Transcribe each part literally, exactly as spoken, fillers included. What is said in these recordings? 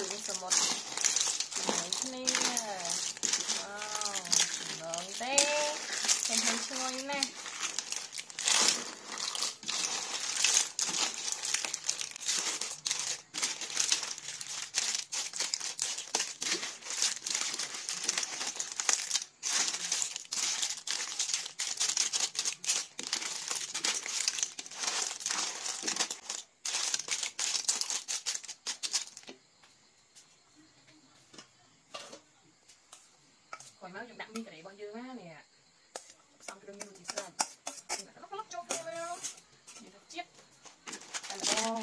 Cưng sầm một này wow ngon thế thêm thêm xôi nè còn nói chúng đặt mi cái này bao nhiêu á nè xong cái đường như gì sao nó có lóc cho phê đâu gì nó chết ăn là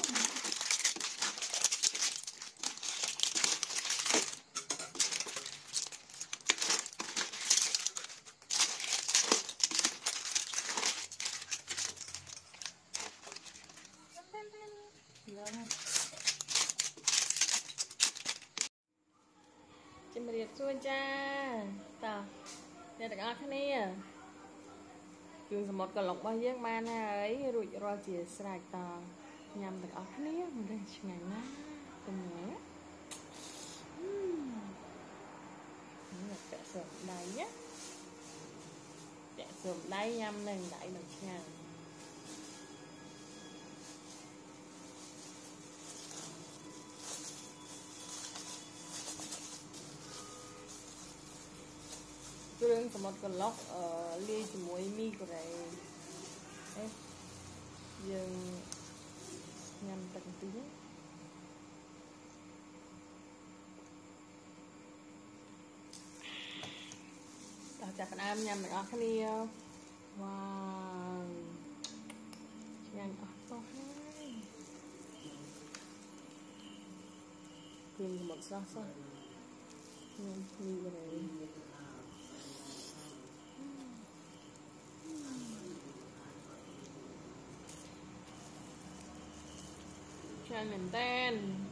chim bạch xuôi cha tao đây là cái này chừng một cái lọc bao nhiêu man ấy rồi rồi chỉ sạch tao nhằm được ở cái này mình đây ngày na từng nhé nó vẽ sườn đầy nhé vẽ sườn đầy nhằm lên đại được nha Cưng một cái lọc ở ly chỉ muối mi của này đấy dừng nhằm từng tí tao chặt phần am nhằm ở cái ly wow nhằm ở to hai cưng một sao sao nhằm mi của này cho mình tên